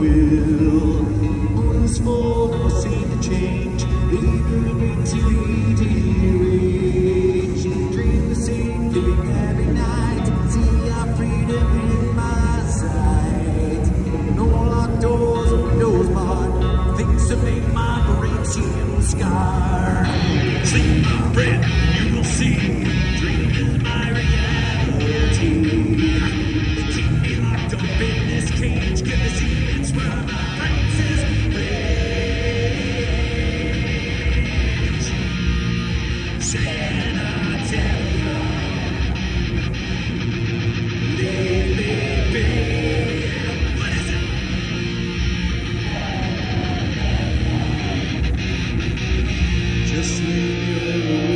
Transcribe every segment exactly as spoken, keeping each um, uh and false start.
will. Moon's full, never seem to change. Leaving into the range. Dream the same thing every night. See our freedom in my sight. No locked doors or windows barred. Things that make my brain seem scarred. Sleep, my friend, you will see. Dream is my reality. They keep me locked up in this cage. Get the secrets where my brains is rage. Sanitarium. Leave me be. What is it? Just leave me alone.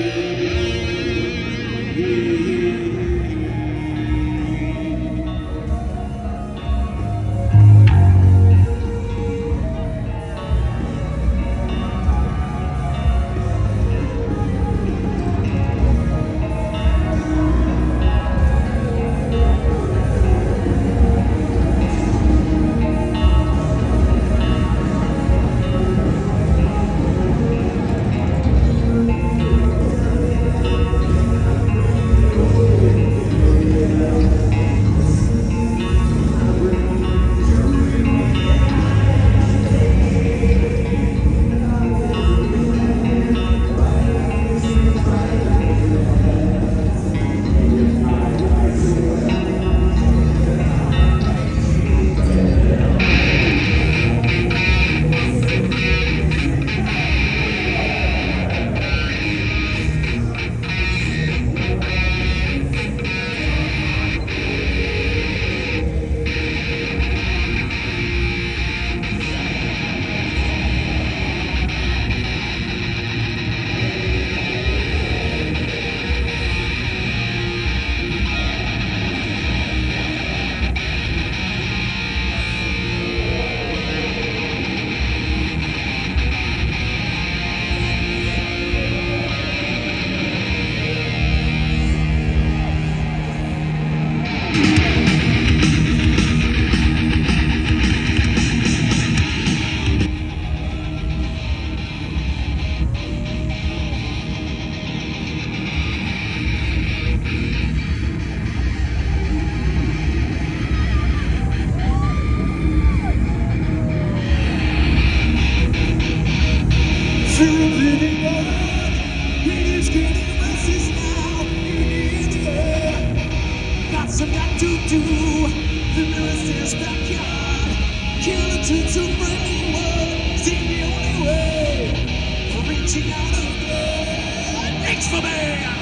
Some got to do. The mirror's this backyard. Kill it to to brainwave. See the only way for reaching out of there. Thanks for me.